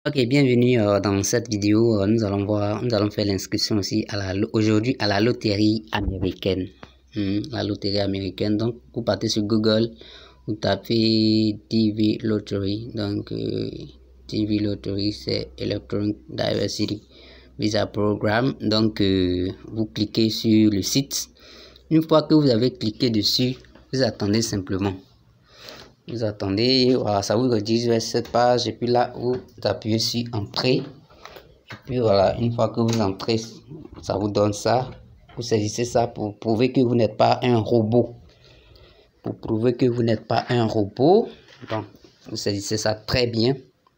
Ok, bienvenue dans cette vidéo. Nous allons faire l'inscription aussi aujourd'hui à la loterie américaine. La loterie américaine. Donc, vous partez sur Google, vous tapez TV Lottery. Donc, TV Lottery, c'est Electronic Diversity Visa Program. Donc, vous cliquez sur le site. Une fois que vous avez cliqué dessus, vous attendez simplement. Vous attendez, voilà, ça vous redirige vers cette page et puis là vous appuyez sur entrée et puis voilà, une fois que vous entrez, ça vous donne ça. Vous saisissez ça pour prouver que vous n'êtes pas un robot. Pour prouver que vous n'êtes pas un robot, donc vous saisissez ça très bien.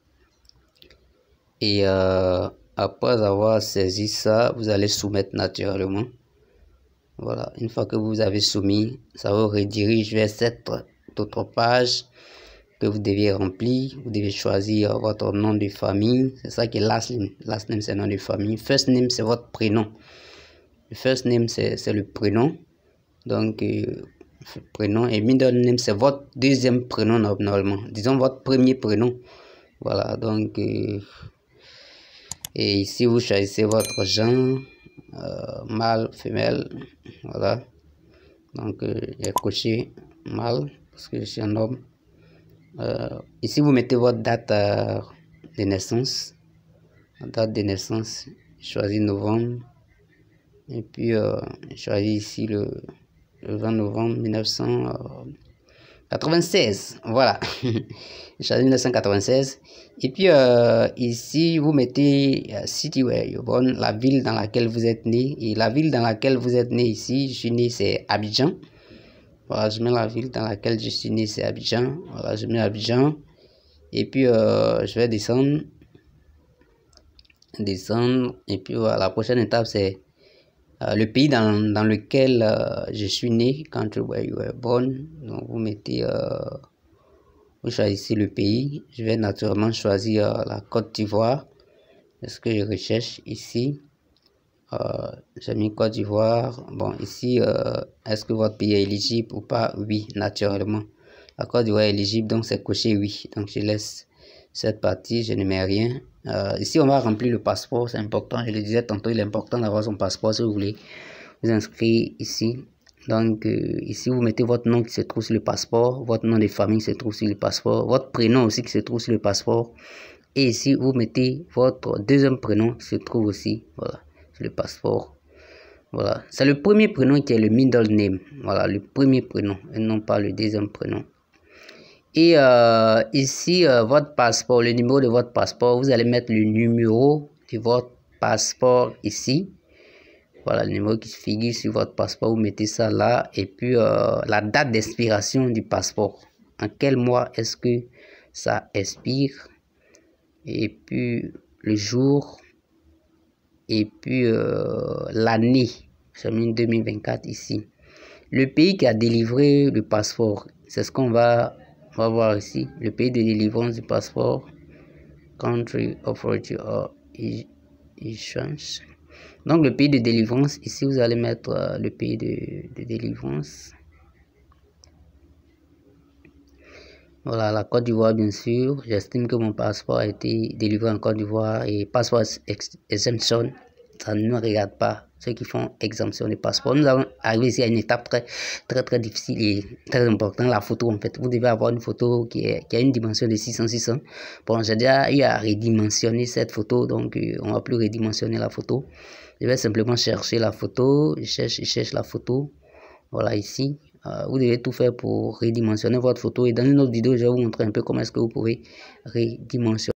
Et après avoir saisi ça, vous allez soumettre naturellement. Voilà, une fois que vous avez soumis, ça vous redirige vers cette autre page que vous devez remplir. Vous devez choisir votre nom de famille. C'est ça qui est last name. Last name, c'est nom de famille. First name, c'est votre prénom. Le first name, c'est le prénom. Donc, prénom. Et middle name, c'est votre deuxième prénom normalement. Disons votre premier prénom. Voilà, donc, et ici, vous choisissez votre genre, mâle, femelle. Voilà. Donc, j'ai coché mâle parce que je suis un homme. Ici, vous mettez votre date de naissance. La date de naissance, choisis novembre. Et puis, choisis ici le 20 novembre 1996. Voilà. Choisis 1996. Et puis, ici, vous mettez city where you're born, la ville dans laquelle vous êtes né. Et la ville dans laquelle vous êtes né ici, je suis né, c'est Abidjan. Voilà, je mets la ville dans laquelle je suis né, c'est Abidjan. Voilà, je mets Abidjan. Et puis, je vais descendre. Et puis, voilà, la prochaine étape, c'est le pays dans lequel je suis né, country where you were born. Donc, vous mettez, vous choisissez le pays. Je vais naturellement choisir la Côte d'Ivoire. C'est ce que je recherche ici. J'ai mis Côte d'Ivoire. Bon, ici, est-ce que votre pays est éligible ou pas? Oui, naturellement. La Côte d'Ivoire est éligible, donc c'est coché oui. Donc, je laisse cette partie, je ne mets rien. Ici, on va remplir le passeport, c'est important. Je le disais tantôt, il est important d'avoir son passeport si vous voulez vous inscrire ici. Donc, ici, vous mettez votre nom qui se trouve sur le passeport, votre nom de famille qui se trouve sur le passeport, votre prénom aussi qui se trouve sur le passeport. Et ici, vous mettez votre deuxième prénom qui se trouve aussi, voilà, sur le passeport. Voilà, c'est le premier prénom qui est le middle name. Voilà, le premier prénom et non pas le deuxième prénom. Et ici, votre passeport, le numéro de votre passeport, vous allez mettre le numéro de votre passeport ici. Voilà, le numéro qui figure sur votre passeport, vous mettez ça là. Et puis, la date d'expiration du passeport. En quel mois est-ce que ça expire? Et puis, le jour. Et puis, l'année. J'ai mis 2024 ici. Le pays qui a délivré le passeport, c'est ce qu'on va voir ici. Le pays de délivrance du passeport. Country authority or issuance. Donc, le pays de délivrance, ici, vous allez mettre le pays de délivrance. Voilà, la Côte d'Ivoire, bien sûr. J'estime que mon passeport a été délivré en Côte d'Ivoire et passeport exemption, ça ne regarde pas ceux qui font exemption de passeport. Nous avons arrivé ici à une étape très difficile et très importante, la photo en fait. Vous devez avoir une photo qui a une dimension de 600. Bon, j'ai déjà eu à redimensionner cette photo, donc on va plus redimensionner la photo. Je vais simplement chercher la photo, je cherche la photo, voilà ici. Vous devez tout faire pour redimensionner votre photo et dans une autre vidéo, je vais vous montrer un peu comment est-ce que vous pouvez redimensionner.